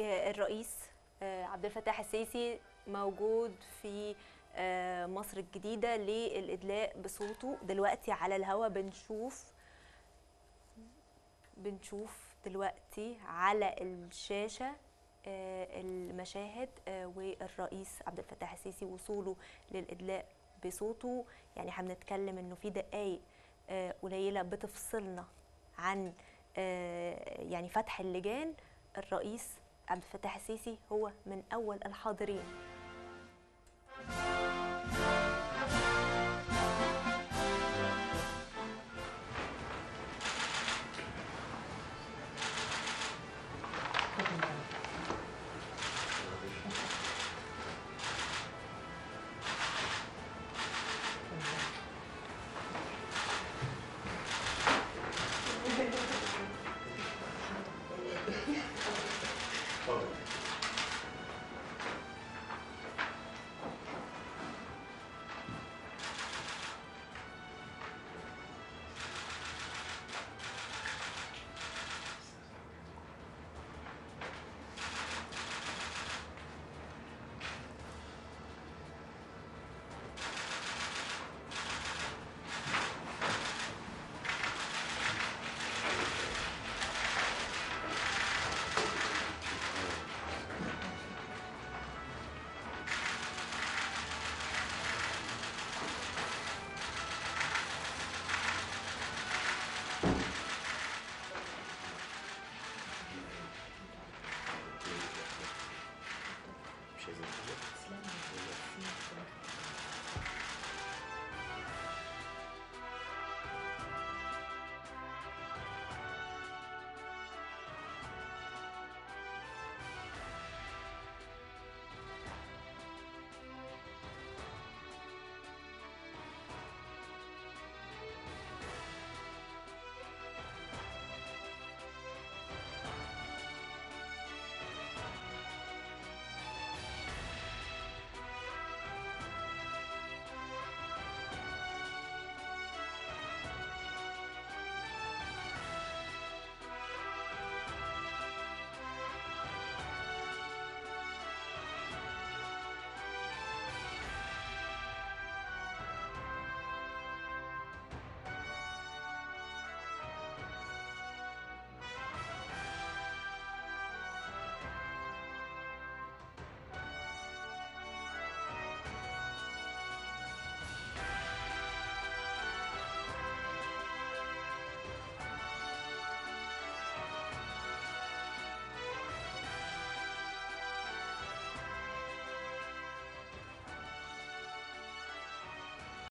الرئيس عبد الفتاح السيسي موجود في مصر الجديدة للإدلاء بصوته. دلوقتي على الهوا بنشوف دلوقتي على الشاشة المشاهد والرئيس عبد الفتاح السيسي وصوله للإدلاء بصوته. يعني احنا بنتكلم انه في دقايق قليلة بتفصلنا عن يعني فتح اللجان. الرئيس عبد الفتاح السيسي هو من أول الحاضرين.